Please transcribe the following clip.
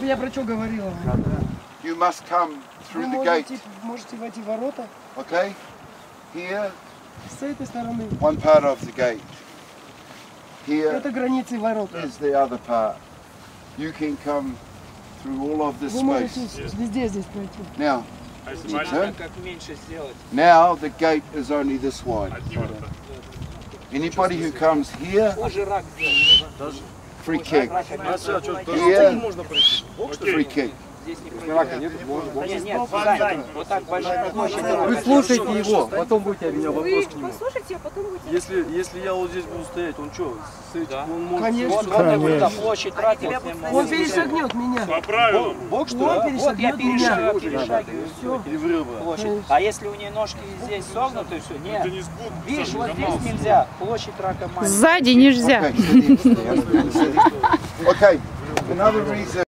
я про что говорила. You must come through the gate. Можете войти в ворота. Okay? Here, С этой стороны. one part of the gate. Here Это границы ворот. is the other part. You can come through all of this Вы можете space. везде здесь пройти. Now, Можно как меньше сделать. now the gate is only this wide. Anybody who comes here, free kick. Here, free kick. Здесь не проверяют. Нет, Сань, вот так большая площадь. Вы слушайте его, потом будете меня вопрос к нему. Послушайте, а потом будете... Если я вот здесь буду стоять, он что, он может... Конечно. Вот эта площадь тратил. Он перешагнет меня. По правилам. Бог что? Он Вот я перешагнет меня. перешагиваю. Все. Или в рыбу. Площадь. А если у нее ножки здесь согнуты, все, нет. Это не спут. Видишь, вот здесь нельзя. Площадь рака маленькая. Сзади нельзя. Okay, another reason.